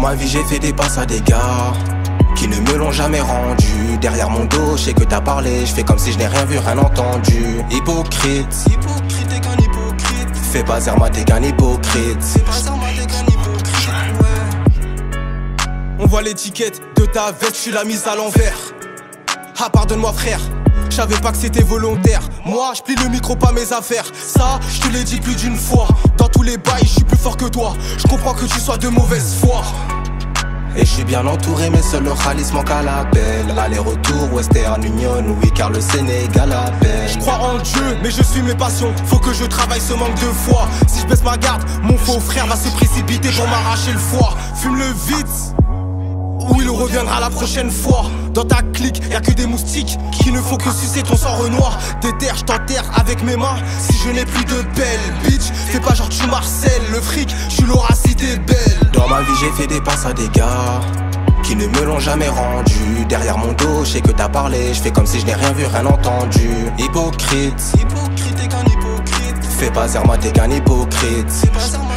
ma vie j'ai fait des passes à des gars qui ne me l'ont jamais rendu. Derrière mon dos, je sais que t'as parlé, je fais comme si je n'ai rien vu, rien entendu. Hypocrite, hypocrite, t'es qu'un hypocrite. Fais pas Zerma, t'es qu'un hypocrite. Fais pas Zerma, t'es qu'un hypocrite, ouais. On voit l'étiquette de ta veste, tu l'as mise à l'envers. Ah pardonne-moi frère, je savais pas que c'était volontaire. Moi je plie le micro, pas mes affaires. Ça je te l'ai dit plus d'une fois. Dans tous les bails je suis plus fort que toi. Je comprends que tu sois de mauvaise foi. Et je suis bien entouré, mais seul le Khalis manque à la belle. Aller-retour, Western Union, oui, car le Sénégal appelle. Je crois en Dieu, mais je suis mes passions. Faut que je travaille ce manque de foi. Si je baisse ma garde, mon faux frère va se précipiter pour m'arracher le foie. Fume-le vite, ou il reviendra la prochaine fois. Dans ta clique, y'a que des moustiques qui ne font que sucer ton sang renoir. Déterre, je t'enterre avec mes mains si je n'ai plus de belle. Bitch, fais pas genre tu marcelles. Le fric, je suis Laura si t'es belle. Dans ma vie j'ai fait des passes à des gars qui ne me l'ont jamais rendu. Derrière mon dos, je sais que t'as parlé, je fais comme si je n'ai rien vu, rien entendu. Hypocrite, hypocrite, t'es qu'un hypocrite. Fais pas Zerma, t'es qu'un hypocrite. Fais pas Zerma,